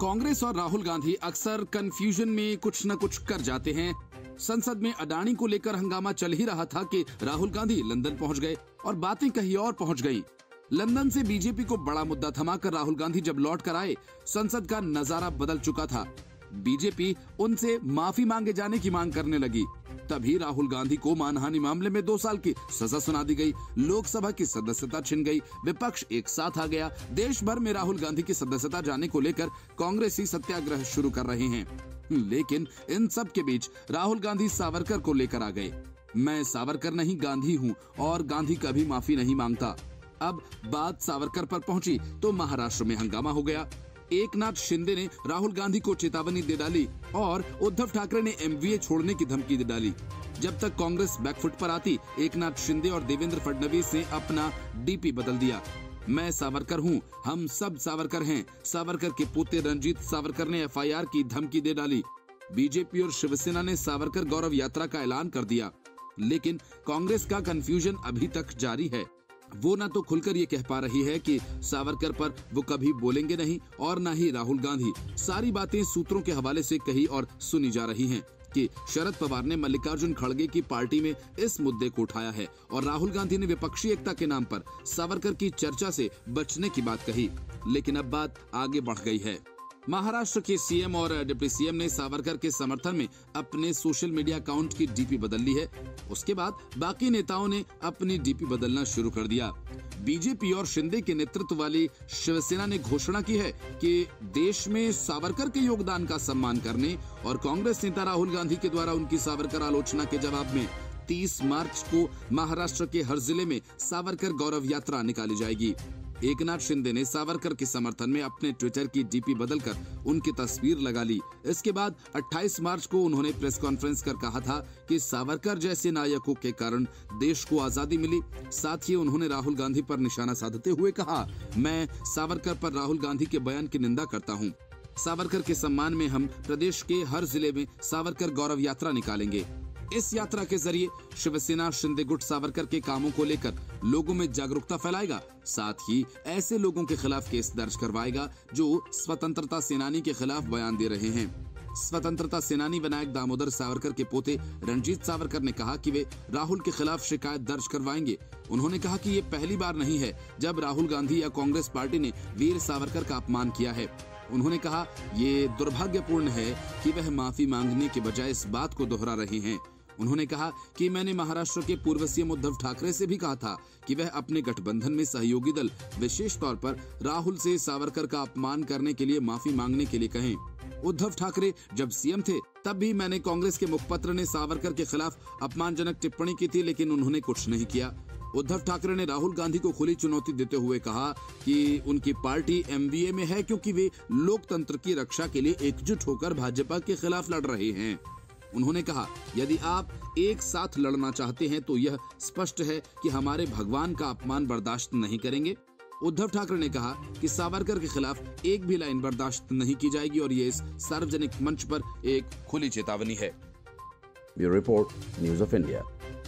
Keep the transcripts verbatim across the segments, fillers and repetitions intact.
कांग्रेस और राहुल गांधी अक्सर कंफ्यूजन में कुछ न कुछ कर जाते हैं। संसद में अडानी को लेकर हंगामा चल ही रहा था कि राहुल गांधी लंदन पहुंच गए और बातें कहीं और पहुंच गईं। लंदन से बीजेपी को बड़ा मुद्दा थमाकर राहुल गांधी जब लौट कर आए, संसद का नजारा बदल चुका था। बीजेपी उनसे माफी मांगे जाने की मांग करने लगी। तभी राहुल गांधी को मानहानि मामले में दो साल की सजा सुना दी गई। लोकसभा की सदस्यता छिन गई। विपक्ष एक साथ आ गया। देश भर में राहुल गांधी की सदस्यता जाने को लेकर कांग्रेसी सत्याग्रह शुरू कर रहे हैं। लेकिन इन सब के बीच राहुल गांधी सावरकर को लेकर आ गए। मैं सावरकर नहीं गांधी हूँ और गांधी कभी माफी नहीं मांगता। अब बात सावरकर पर पहुंची तो महाराष्ट्र में हंगामा हो गया। एकनाथ शिंदे ने राहुल गांधी को चेतावनी दे डाली और उद्धव ठाकरे ने एमवीए छोड़ने की धमकी दे डाली। जब तक कांग्रेस बैकफुट पर आती, एकनाथ शिंदे और देवेंद्र फडणवीस ने अपना डीपी बदल दिया। मैं सावरकर हूं, हम सब सावरकर हैं। सावरकर के पोते रंजीत सावरकर ने एफआईआर की धमकी दे डाली। बीजेपी और शिवसेना ने सावरकर गौरव यात्रा का ऐलान कर दिया। लेकिन कांग्रेस का कंफ्यूजन अभी तक जारी है। वो ना तो खुलकर ये कह पा रही है कि सावरकर पर वो कभी बोलेंगे नहीं और ना ही राहुल गांधी। सारी बातें सूत्रों के हवाले से कही और सुनी जा रही हैं कि शरद पवार ने मल्लिकार्जुन खड़गे की पार्टी में इस मुद्दे को उठाया है और राहुल गांधी ने विपक्षी एकता के नाम पर सावरकर की चर्चा से बचने की बात कही। लेकिन अब बात आगे बढ़ गई है। महाराष्ट्र के सीएम और डिप्टी सीएम ने सावरकर के समर्थन में अपने सोशल मीडिया अकाउंट की डीपी बदल ली है। उसके बाद बाकी नेताओं ने अपनी डीपी बदलना शुरू कर दिया। बीजेपी और शिंदे के नेतृत्व वाली शिवसेना ने घोषणा की है कि देश में सावरकर के योगदान का सम्मान करने और कांग्रेस नेता राहुल गांधी के द्वारा उनकी सावरकर आलोचना के जवाब में तीस मार्च को महाराष्ट्र के हर जिले में सावरकर गौरव यात्रा निकाली जाएगी। एकनाथ शिंदे ने सावरकर के समर्थन में अपने ट्विटर की डीपी बदलकर उनकी तस्वीर लगा ली। इसके बाद अट्ठाईस मार्च को उन्होंने प्रेस कॉन्फ्रेंस कर कहा था कि सावरकर जैसे नायकों के कारण देश को आजादी मिली। साथ ही उन्होंने राहुल गांधी पर निशाना साधते हुए कहा, मैं सावरकर पर राहुल गांधी के बयान की निंदा करता हूँ। सावरकर के सम्मान में हम प्रदेश के हर जिले में सावरकर गौरव यात्रा निकालेंगे। इस यात्रा के जरिए शिवसेना शिंदे गुट सावरकर के कामों को लेकर लोगों में जागरूकता फैलाएगा। साथ ही ऐसे लोगों के खिलाफ केस दर्ज करवाएगा जो स्वतंत्रता सेनानी के खिलाफ बयान दे रहे हैं। स्वतंत्रता सेनानी विनायक दामोदर सावरकर के पोते रंजीत सावरकर ने कहा कि वे राहुल के खिलाफ शिकायत दर्ज करवाएंगे। उन्होंने कहा कि ये पहली बार नहीं है जब राहुल गांधी या कांग्रेस पार्टी ने वीर सावरकर का अपमान किया है। उन्होंने कहा, ये दुर्भाग्यपूर्ण है कि वह माफी मांगने के बजाय इस बात को दोहरा रहे हैं। उन्होंने कहा कि मैंने महाराष्ट्र के पूर्व सीएम उद्धव ठाकरे से भी कहा था कि वह अपने गठबंधन में सहयोगी दल विशेष तौर पर राहुल से सावरकर का अपमान करने के लिए माफी मांगने के लिए कहें। उद्धव ठाकरे जब सीएम थे तब भी मैंने कांग्रेस के मुखपत्र ने सावरकर के खिलाफ अपमानजनक टिप्पणी की थी, लेकिन उन्होंने कुछ नहीं किया। उद्धव ठाकरे ने राहुल गांधी को खुली चुनौती देते हुए कहा कि उनकी पार्टी एमवीए में है क्योंकि वे लोकतंत्र की रक्षा के लिए एकजुट होकर भाजपा के खिलाफ लड़ रहे हैं। उन्होंने कहा, यदि आप एक साथ लड़ना चाहते हैं तो यह स्पष्ट है कि हमारे भगवान का अपमान बर्दाश्त नहीं करेंगे। उद्धव ठाकरे ने कहा कि सावरकर के खिलाफ एक भी लाइन बर्दाश्त नहीं की जाएगी और ये इस सार्वजनिक मंच पर एक खुली चेतावनी है। Bureau report, news of India.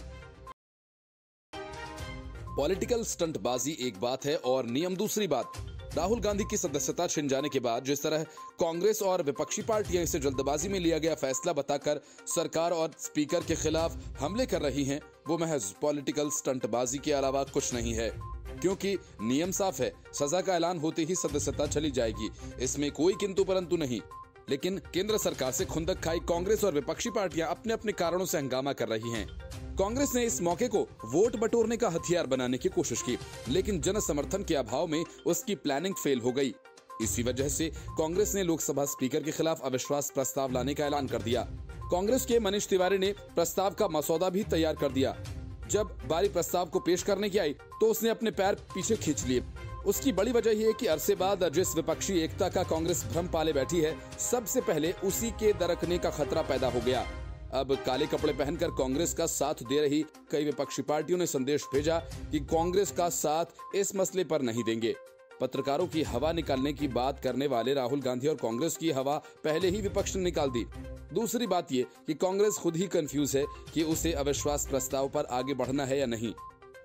Political स्टंटबाजी एक बात है और नियम दूसरी बात। राहुल गांधी की सदस्यता छिन जाने के बाद जिस तरह कांग्रेस और विपक्षी पार्टियां इसे जल्दबाजी में लिया गया फैसला बताकर सरकार और स्पीकर के खिलाफ हमले कर रही हैं, वो महज पॉलिटिकल स्टंटबाजी के अलावा कुछ नहीं है। क्योंकि नियम साफ है, सजा का ऐलान होते ही सदस्यता चली जाएगी। इसमें कोई किंतु परंतु नहीं। लेकिन केंद्र सरकार से खुंदक खाई कांग्रेस और विपक्षी पार्टियां अपने अपने कारणों से हंगामा कर रही हैं। कांग्रेस ने इस मौके को वोट बटोरने का हथियार बनाने की कोशिश की, लेकिन जन समर्थन के अभाव में उसकी प्लानिंग फेल हो गई। इसी वजह से कांग्रेस ने लोकसभा स्पीकर के खिलाफ अविश्वास प्रस्ताव लाने का ऐलान कर दिया। कांग्रेस के मनीष तिवारी ने प्रस्ताव का मसौदा भी तैयार कर दिया। जब बारी प्रस्ताव को पेश करने की आई तो उसने अपने पैर पीछे खींच लिए। उसकी बड़ी वजह यह कि अरसे बाद जिस विपक्षी एकता का कांग्रेस भ्रम पाले बैठी है, सबसे पहले उसी के दरकने का खतरा पैदा हो गया। अब काले कपड़े पहनकर कांग्रेस का साथ दे रही कई विपक्षी पार्टियों ने संदेश भेजा कि कांग्रेस का साथ इस मसले पर नहीं देंगे। पत्रकारों की हवा निकालने की बात करने वाले राहुल गांधी और कांग्रेस की हवा पहले ही विपक्ष ने निकाल दी। दूसरी बात ये कि कांग्रेस खुद ही कंफ्यूज है कि उसे अविश्वास प्रस्ताव पर आगे बढ़ना है या नहीं।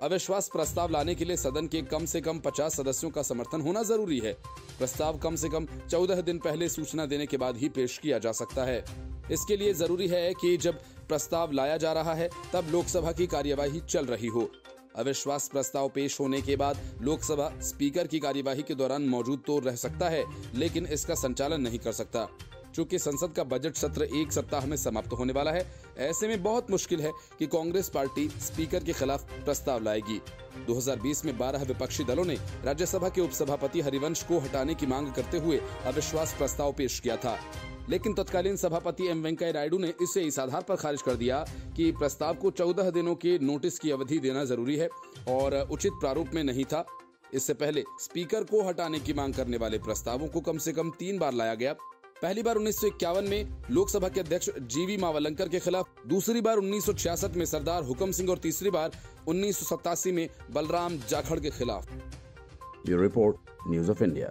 अविश्वास प्रस्ताव लाने के लिए सदन के कम से कम पचास सदस्यों का समर्थन होना जरूरी है। प्रस्ताव कम से कम चौदह दिन पहले सूचना देने के बाद ही पेश किया जा सकता है। इसके लिए जरूरी है कि जब प्रस्ताव लाया जा रहा है तब लोकसभा की कार्यवाही चल रही हो। अविश्वास प्रस्ताव पेश होने के बाद लोकसभा स्पीकर की कार्यवाही के दौरान मौजूद तो रह सकता है, लेकिन इसका संचालन नहीं कर सकता। चूंकि संसद का बजट सत्र एक सप्ताह में समाप्त होने वाला है, ऐसे में बहुत मुश्किल है कि कांग्रेस पार्टी स्पीकर के खिलाफ प्रस्ताव लाएगी। दो हज़ार बीस में बारह विपक्षी दलों ने राज्यसभा के उपसभापति हरिवंश को हटाने की मांग करते हुए अविश्वास प्रस्ताव पेश किया था, लेकिन तत्कालीन सभापति एम वेंकैया नायडू ने इसे इस आधार पर खारिज कर दिया कि प्रस्ताव को चौदह दिनों के नोटिस की अवधि देना जरूरी है और उचित प्रारूप में नहीं था। इससे पहले स्पीकर को हटाने की मांग करने वाले प्रस्तावों को कम से कम तीन बार लाया गया। पहली बार उन्नीस सौ इक्यावन में लोकसभा के अध्यक्ष जीवी मावलंकर के खिलाफ, दूसरी बार उन्नीस सौ छियासठ में सरदार हुकम सिंह और तीसरी बार उन्नीस सौ सतासी में बलराम जाखड़ के खिलाफ। Bureau report, news of India.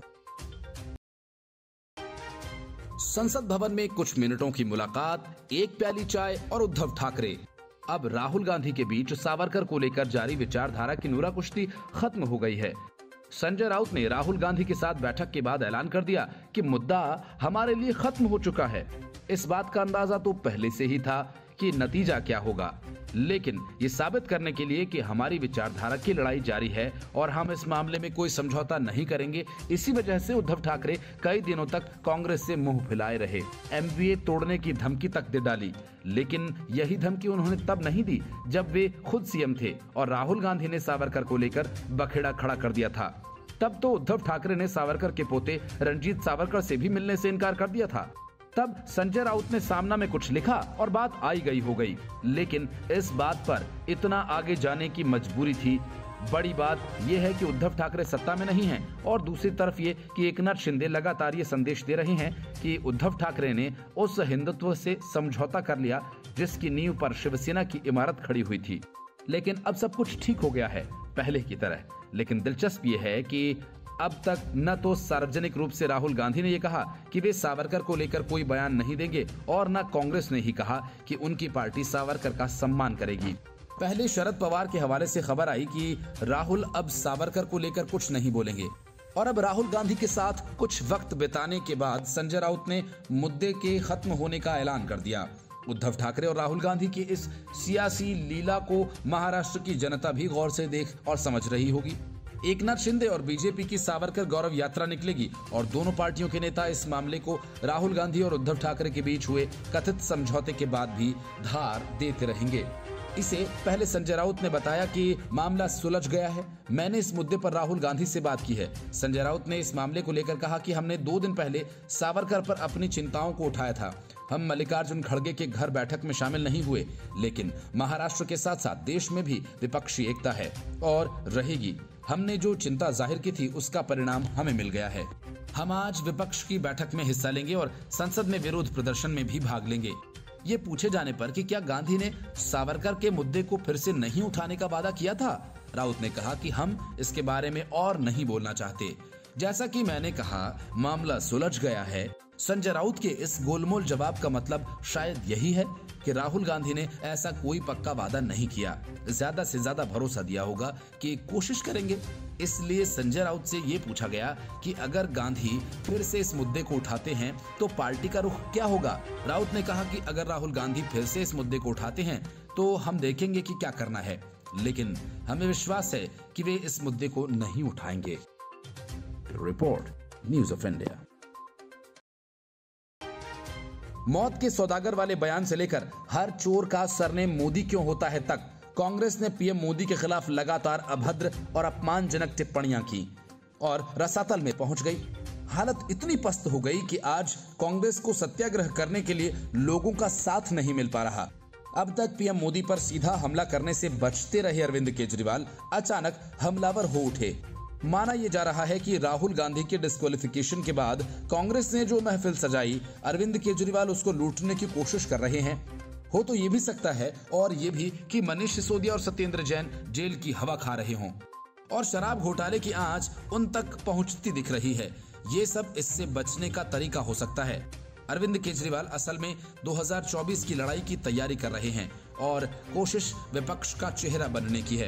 संसद भवन में कुछ मिनटों की मुलाकात, एक प्याली चाय और उद्धव ठाकरे। अब राहुल गांधी के बीच सावरकर को लेकर जारी विचारधारा की नूरा कुश्ती खत्म हो गई है। संजय राउत ने राहुल गांधी के साथ बैठक के बाद ऐलान कर दिया कि मुद्दा हमारे लिए खत्म हो चुका है। इस बात का अंदाजा तो पहले से ही था कि नतीजा क्या होगा, लेकिन ये साबित करने के लिए कि हमारी विचारधारा की लड़ाई जारी है और हम इस मामले में कोई समझौता नहीं करेंगे, इसी वजह से उद्धव ठाकरे कई दिनों तक कांग्रेस से मुंह फुलाए रहे। एमवीए तोड़ने की धमकी तक दे डाली, लेकिन यही धमकी उन्होंने तब नहीं दी जब वे खुद सीएम थे और राहुल गांधी ने सावरकर को लेकर बखेड़ा खड़ा कर दिया था। तब तो उद्धव ठाकरे ने सावरकर के पोते रणजीत सावरकर से भी मिलने से इनकार कर दिया था। तब संजय राउत ने सामना में कुछ लिखा और बात आई गई हो गई, लेकिन इस बात पर इतना आगे जाने की मजबूरी थी। बड़ी बात यह है कि उद्धव ठाकरे सत्ता में नहीं हैं और दूसरी तरफ ये कि एकनाथ शिंदे लगातार ये संदेश दे रहे हैं कि उद्धव ठाकरे ने उस हिंदुत्व से समझौता कर लिया जिसकी नींव पर शिवसेना की इमारत खड़ी हुई थी। लेकिन अब सब कुछ ठीक हो गया है पहले की तरह। लेकिन दिलचस्प ये है कि अब तक न तो सार्वजनिक रूप से राहुल गांधी ने ये कहा कि वे सावरकर को लेकर कोई बयान नहीं देंगे और न कांग्रेस ने ही कहा कि उनकी पार्टी सावरकर का सम्मान करेगी। पहले शरद पवार के हवाले से खबर आई कि राहुल अब सावरकर को लेकर कुछ नहीं बोलेंगे और अब राहुल गांधी के साथ कुछ वक्त बिताने के बाद संजय राउत ने मुद्दे के खत्म होने का ऐलान कर दिया। उद्धव ठाकरे और राहुल गांधी की इस सियासी लीला को महाराष्ट्र की जनता भी गौर से देख और समझ रही होगी। एकनाथ शिंदे और बीजेपी की सावरकर गौरव यात्रा निकलेगी और दोनों पार्टियों के नेता इस मामले को राहुल गांधी और उद्धव ठाकरे के बीच हुए कथित समझौते के बाद भी धार देते रहेंगे। इसे पहले संजय राउत ने बताया कि मामला सुलझ गया है, मैंने इस मुद्दे पर राहुल गांधी से बात की है। संजय राउत ने इस मामले को लेकर कहा कि हमने दो दिन पहले सावरकर पर अपनी चिंताओं को उठाया था। हम मल्लिकार्जुन खड़गे के घर बैठक में शामिल नहीं हुए, लेकिन महाराष्ट्र के साथ साथ देश में भी विपक्षी एकता है और रहेगी। हमने जो चिंता जाहिर की थी उसका परिणाम हमें मिल गया है। हम आज विपक्ष की बैठक में हिस्सा लेंगे और संसद में विरोध प्रदर्शन में भी भाग लेंगे। ये पूछे जाने पर कि क्या गांधी ने सावरकर के मुद्दे को फिर से नहीं उठाने का वादा किया था, राउत ने कहा कि हम इसके बारे में और नहीं बोलना चाहते। जैसा कि मैंने कहा, मामला सुलझ गया है। संजय राउत के इस गोलमोल जवाब का मतलब शायद यही है कि राहुल गांधी ने ऐसा कोई पक्का वादा नहीं किया, ज्यादा से ज्यादा भरोसा दिया होगा कि कोशिश करेंगे। इसलिए संजय राउत से ये पूछा गया कि अगर गांधी फिर से इस मुद्दे को उठाते हैं तो पार्टी का रुख क्या होगा। राउत ने कहा कि अगर राहुल गांधी फिर से इस मुद्दे को उठाते हैं तो हम देखेंगे कि क्या करना है, लेकिन हमें विश्वास है कि वे इस मुद्दे को नहीं उठाएंगे। Report, news of India. मौत के सौदागर वाले बयान से लेकर हर चोर का सरनेम मोदी क्यों होता है तक कांग्रेस ने पीएम मोदी के खिलाफ लगातार अभद्र और अपमानजनक टिप्पणियां की और रसातल में पहुंच गई। हालत इतनी पस्त हो गई कि आज कांग्रेस को सत्याग्रह करने के लिए लोगों का साथ नहीं मिल पा रहा। अब तक पीएम मोदी पर सीधा हमला करने से बचते रहे अरविंद केजरीवाल अचानक हमलावर हो उठे। माना यह जा रहा है कि राहुल गांधी के डिस्क्वालिफिकेशन के बाद कांग्रेस ने जो महफिल सजाई, अरविंद केजरीवाल उसको लूटने की कोशिश कर रहे हैं। हो तो ये भी सकता है और ये भी कि मनीष सिसोदिया और सत्येंद्र जैन जेल की हवा खा रहे हों और शराब घोटाले की आंच उन तक पहुंचती दिख रही है। ये सब इससे बचने का तरीका हो सकता है। अरविंद केजरीवाल असल में दो हज़ार चौबीस की लड़ाई की तैयारी कर रहे हैं और कोशिश विपक्ष का चेहरा बनने की है।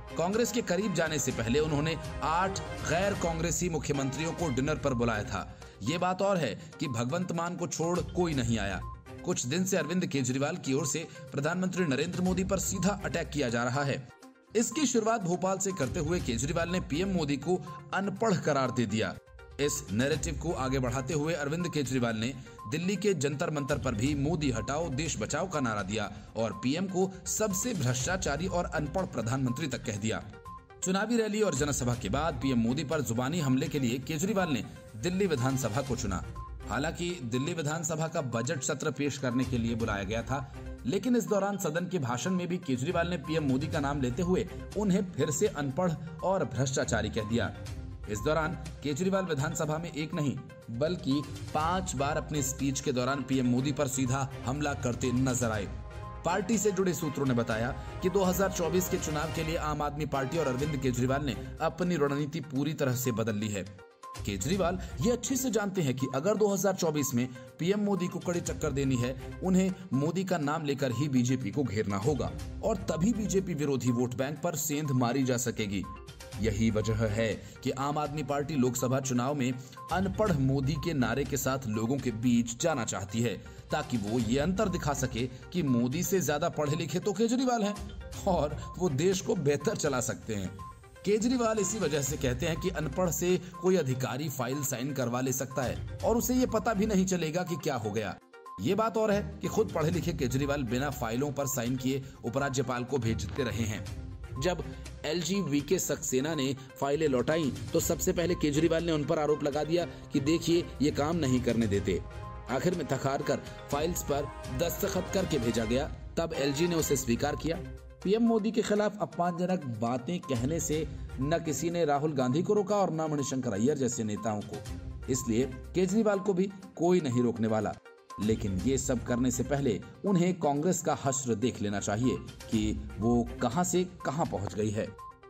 कांग्रेस के करीब जाने से पहले उन्होंने आठ गैर कांग्रेसी मुख्यमंत्रियों को डिनर पर बुलाया था। ये बात और है कि भगवंत मान को छोड़ कोई नहीं आया। कुछ दिन से अरविंद केजरीवाल की ओर से प्रधानमंत्री नरेंद्र मोदी पर सीधा अटैक किया जा रहा है। इसकी शुरुआत भोपाल से करते हुए केजरीवाल ने पीएम मोदी को अनपढ़ करार दे दिया। इस नैरेटिव को आगे बढ़ाते हुए अरविंद केजरीवाल ने दिल्ली के जंतर मंतर पर भी मोदी हटाओ देश बचाओ का नारा दिया और पीएम को सबसे भ्रष्टाचारी और अनपढ़ प्रधानमंत्री तक कह दिया। चुनावी रैली और जनसभा के बाद पीएम मोदी पर जुबानी हमले के लिए केजरीवाल ने दिल्ली विधानसभा को चुना। हालांकि दिल्ली विधानसभा का बजट सत्र पेश करने के लिए बुलाया गया था, लेकिन इस दौरान सदन के भाषण में भी केजरीवाल ने पीएम मोदी का नाम लेते हुए उन्हें फिर से अनपढ़ और भ्रष्टाचारी कह दिया। इस दौरान केजरीवाल विधानसभा में एक नहीं बल्कि पांच बार अपनी स्पीच के दौरान पीएम मोदी पर सीधा हमला करते नजर आए। पार्टी से जुड़े सूत्रों ने बताया कि दो हज़ार चौबीस के चुनाव के लिए आम आदमी पार्टी और अरविंद केजरीवाल ने अपनी रणनीति पूरी तरह से बदल ली है। केजरीवाल ये अच्छे से जानते हैं कि अगर दो हज़ार चौबीस में पीएम मोदी को कड़ी टक्कर देनी है, उन्हें मोदी का नाम लेकर ही बीजेपी को घेरना होगा और तभी बीजेपी विरोधी वोट बैंक पर सेंध मारी जा सकेगी। यही वजह है कि आम आदमी पार्टी लोकसभा चुनाव में अनपढ़ मोदी के नारे के साथ लोगों के बीच जाना चाहती है, ताकि वो ये अंतर दिखा सके कि मोदी से ज्यादा पढ़े लिखे तो केजरीवाल हैं और वो देश को बेहतर चला सकते हैं। केजरीवाल इसी वजह से कहते हैं कि अनपढ़ से कोई अधिकारी फाइल साइन करवा ले सकता है और उसे ये पता भी नहीं चलेगा कि क्या हो गया। ये बात और है कि खुद पढ़े लिखे केजरीवाल बिना फाइलों पर साइन किए उपराज्यपाल को भेजते रहे हैं। जब एलजी वीके सक्सेना ने फाइलें लौटाई तो सबसे पहले केजरीवाल ने उन पर आरोप लगा दिया कि देखिए ये काम नहीं करने देते। आखिर में थक हार कर फाइल्स पर दस्तखत करके भेजा गया, तब एलजी ने उसे स्वीकार किया। पीएम मोदी के खिलाफ अपमानजनक बातें कहने से न किसी ने राहुल गांधी को रोका और न मणिशंकर अय्यर जैसे नेताओं को, इसलिए केजरीवाल को भी कोई नहीं रोकने वाला। लेकिन ये सब करने से पहले उन्हें कांग्रेस का हश्र देख लेना चाहिए कि वो कहां से कहां पहुंच गई है।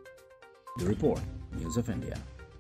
Report, news of India.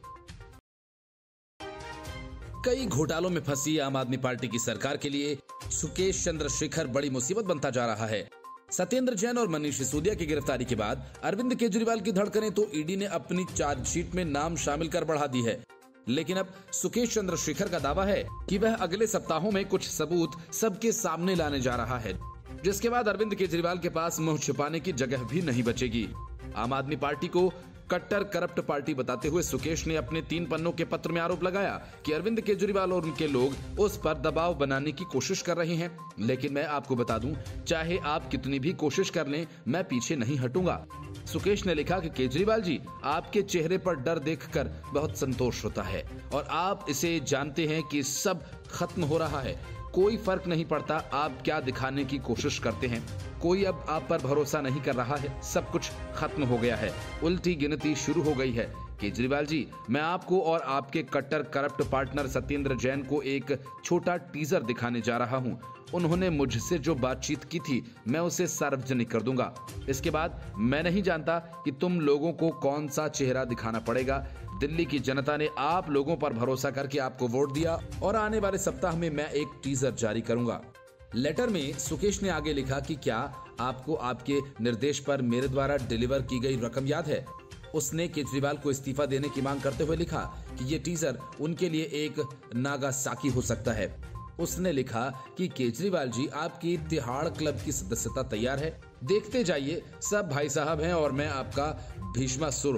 कई घोटालों में फंसी आम आदमी पार्टी की सरकार के लिए सुकेश चंद्रशेखर बड़ी मुसीबत बनता जा रहा है। सत्येंद्र जैन और मनीष सिसोदिया की गिरफ्तारी के बाद अरविंद केजरीवाल की धड़कनें तो ईडी ने अपनी चार्जशीट में नाम शामिल कर बढ़ा दी है, लेकिन अब सुकेश चंद्रशेखर का दावा है कि वह अगले सप्ताहों में कुछ सबूत सबके सामने लाने जा रहा है, जिसके बाद अरविंद केजरीवाल के पास मुंह छिपाने की जगह भी नहीं बचेगी। आम आदमी पार्टी को कट्टर करप्ट पार्टी बताते हुए सुकेश ने अपने तीन पन्नों के पत्र में आरोप लगाया कि अरविंद केजरीवाल और उनके लोग उस पर दबाव बनाने की कोशिश कर रहे हैं। लेकिन मैं आपको बता दूं, चाहे आप कितनी भी कोशिश कर लें, मैं पीछे नहीं हटूंगा। सुकेश ने लिखा कि केजरीवाल जी, आपके चेहरे पर डर देखकर बहुत संतोष होता है और आप इसे जानते हैं कि सब खत्म हो रहा है। कोई फर्क नहीं पड़ता आप क्या दिखाने की कोशिश करते हैं, कोई अब आप पर भरोसा नहीं कर रहा है, सब कुछ खत्म हो गया है, उल्टी गिनती शुरू हो गई है। केजरीवाल जी, मैं आपको और आपके कट्टर करप्ट पार्टनर सत्येंद्र जैन को एक छोटा टीजर दिखाने जा रहा हूं। उन्होंने मुझसे जो बातचीत की थी मैं उसे सार्वजनिक कर दूंगा। इसके बाद मैं नहीं जानता कि तुम लोगों को कौन सा चेहरा दिखाना पड़ेगा। दिल्ली की जनता ने आप लोगों पर भरोसा करके आपको वोट दिया और आने वाले सप्ताह में मैं एक टीजर जारी करूंगा। लेटर में सुकेश ने आगे लिखा कि क्या आपको आपके निर्देश पर मेरे द्वारा डिलीवर की गई रकम याद है। उसने केजरीवाल को इस्तीफा देने की मांग करते हुए लिखा कि ये टीजर उनके लिए एक नागासाकी हो सकता है। उसने लिखा कि केजरीवाल जी, आपकी तिहाड़ क्लब की सदस्यता तैयार है, देखते जाइए, सब भाई साहब हैं और मैं आपका भीष्मासुर।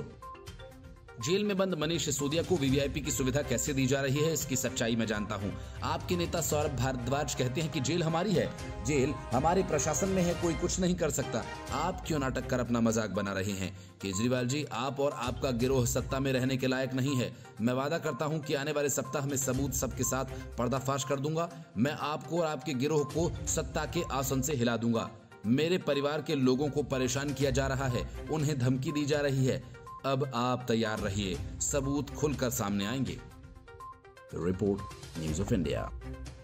जेल में बंद मनीष सिसोदिया को वीवीआईपी की सुविधा कैसे दी जा रही है, इसकी सच्चाई मैं जानता हूं। आपके नेता सौरभ भारद्वाज कहते हैं कि जेल हमारी है, जेल हमारे प्रशासन में है, कोई कुछ नहीं कर सकता। आप क्यों नाटक कर अपना मजाक बना रहे हैं। केजरीवाल जी, आप और आपका गिरोह सत्ता में रहने के लायक नहीं है। मैं वादा करता हूं कि आने वाले सप्ताह में सबूत सबके साथ पर्दाफाश कर दूंगा। मैं आपको और आपके गिरोह को सत्ता के आसन से हिला दूंगा। मेरे परिवार के लोगों को परेशान किया जा रहा है, उन्हें धमकी दी जा रही है। अब आप तैयार रहिए, सबूत खुलकर सामने आएंगे। Report, news of India.